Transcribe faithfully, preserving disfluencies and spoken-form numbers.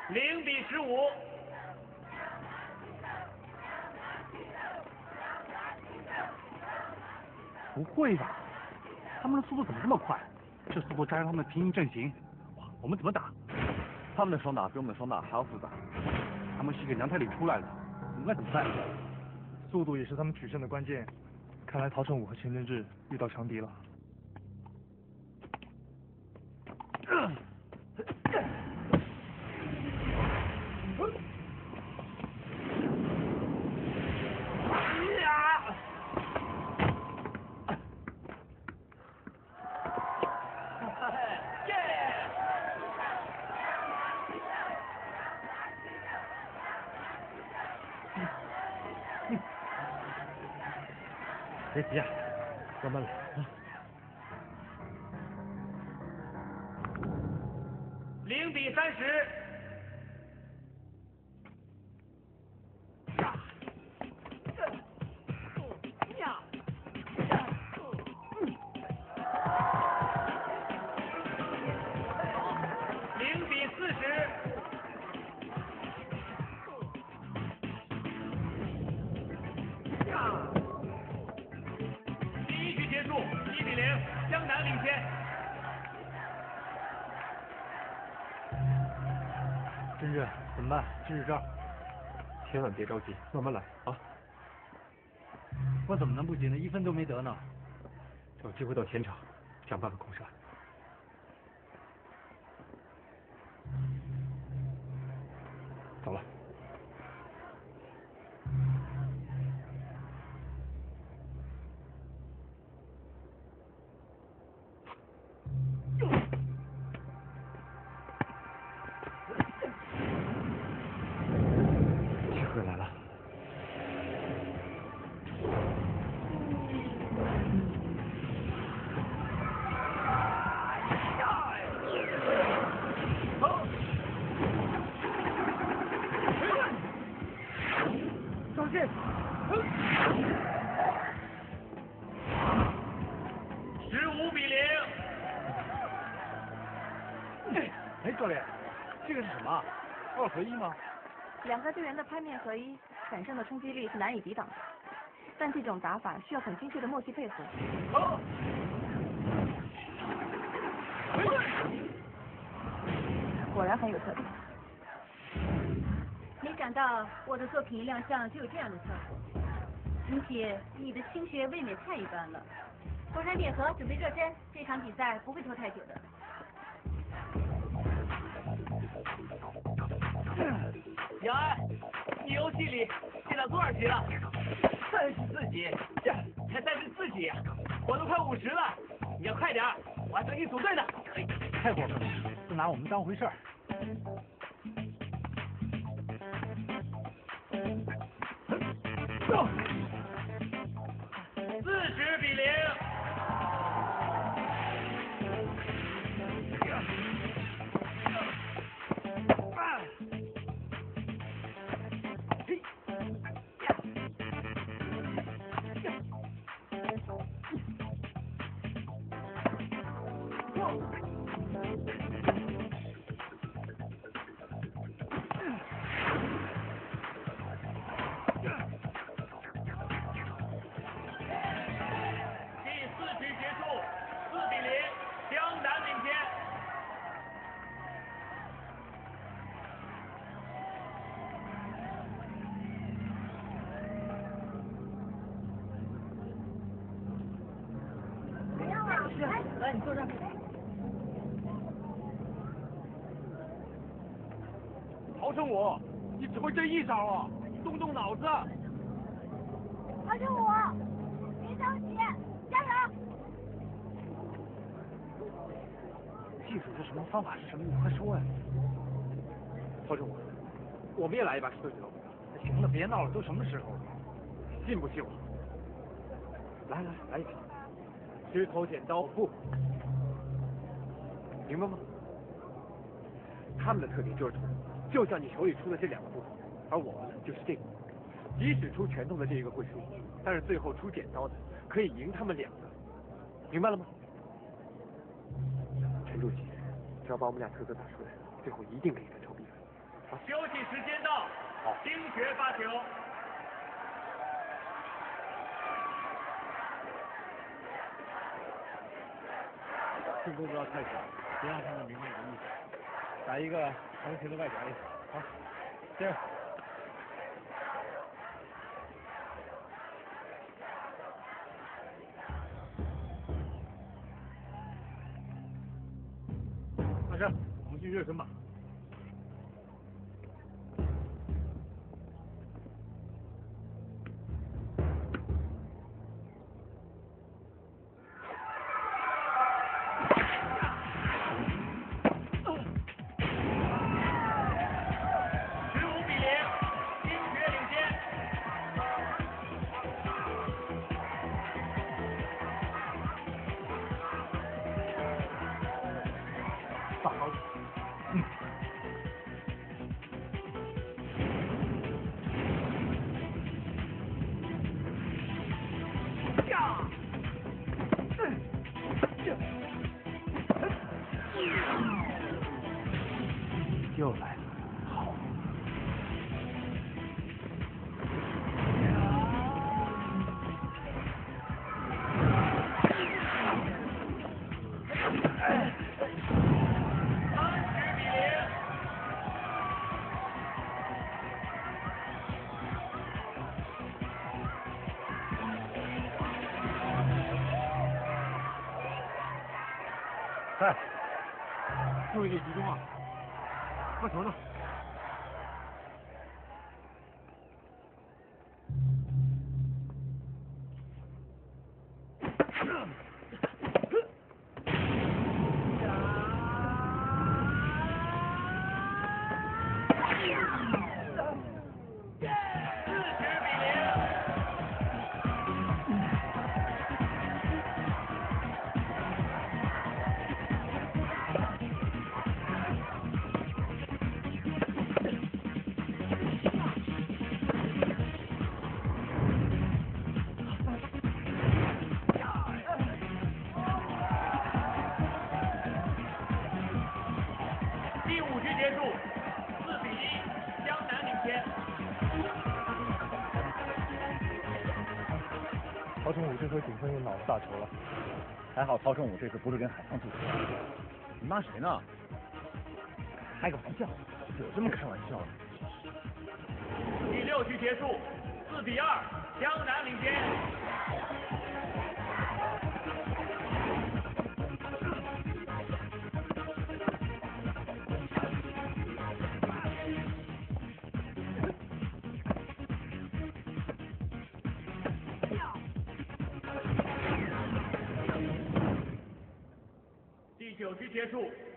零比十五。 不会吧？他们的速度怎么这么快？这速度加上他们的平行阵型，哇，我们怎么打？他们的双打比我们的双打还要复杂。他们是一个娘胎里出来的，我们该怎么办？ 速度也是他们取胜的关键。看来陶成武和钱真志遇到强敌了。 别急啊，慢慢来啊。 零比三十。零比四十。第一局结束，一比零，江南领先。 真志，怎么办？支持这儿。 千万别着急，慢慢来啊。 我怎么能不急呢？一分都没得呢。 找机会到前场，想办法控杀。走了。机会来了。 上线。 十五比零。 哎，教练，这个是什么？二合一吗？ 两个队员的拍面合一，产生的冲击力是难以抵挡的。但这种打法需要很精确的默契配合。果然很有特点。 没想到我的作品一亮相就有这样的效果，而且你的倾斜未免太一般了。佛山电荷准备热身，这场比赛不会拖太久的。 杨安，你游戏里进到多少级了？三十四级，这才三十四级呀，我都快五十了，你要快点，我还跟你组队呢。 太过分了，不拿我们当回事儿。 四十比零。 来，你坐这儿。 陶成武，你只会这一招啊，动动脑子。 陶成武，别着急，加油！ 技术是什么，方法是什么，你快说呀！陶成武，我们也来一把石头剪刀布。 行了，别闹了，都什么时候了？ 信不信我？来来来一场，石头剪刀布，明白吗？他们的特点就是土，就像你手里出的这两个布，而我们呢就是这个。即使出拳头的这一个会输，但是最后出剪刀的可以赢他们两个，明白了吗？陈主席，只要把我们俩特色打出来，最后一定可以反超比分。 休息时间到，听学发球。 进攻不要太小，别让他们明白你的意思。打一个成型的外角力。好，这样。大师，我们去热身吧。 又来了，好。 哎，注意力集中啊！发球呢？ 第五局结束，四比一，江南领先。 曹成武这回顶分有脑子大球了， 还好曹成武这次不是跟海상对决。你骂谁呢？开个玩笑，有这么开玩笑的？ 第六局结束，四比二，江南领先。第九局结束，